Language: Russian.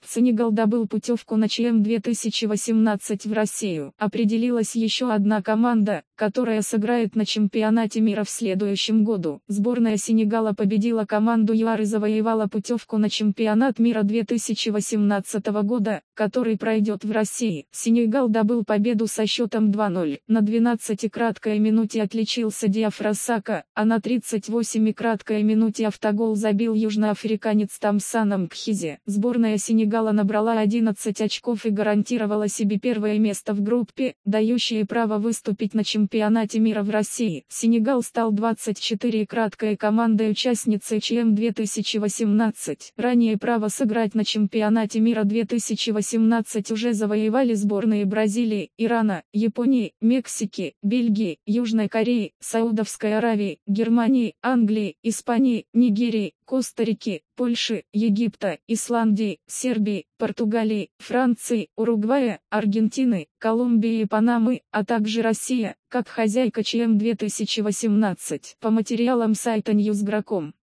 Сенегал добыл путевку на ЧМ 2018 в Россию. Определилась еще одна команда, которая сыграет на чемпионате мира в следующем году. Сборная Сенегала победила команду ЮАР и завоевала путевку на чемпионат мира 2018 года, который пройдет в России. Сенегал добыл победу со счетом 2-0. На 12-краткой минуте отличился Диафра Сака, а на 38-краткой минуте автогол забил южноафриканец Тамсана Мкхизе. Сборная Сенегала набрала 11 очков и гарантировала себе первое место в группе, дающее право выступить на чемпионате мира в России. Сенегал стал 24-краткой командой-участницей ЧМ 2018. Ранее право сыграть на чемпионате мира 2018 уже завоевали сборные Бразилии, Ирана, Японии, Мексики, Бельгии, Южной Кореи, Саудовской Аравии, Германии, Англии, Испании, Нигерии, Коста-Рики, Польши, Египта, Исландии, Сербии, Португалии, Франции, Уругвая, Аргентины, Колумбии и Панамы, а также Россия, как хозяйка ЧМ 2018. По материалам сайта Newsgro.com.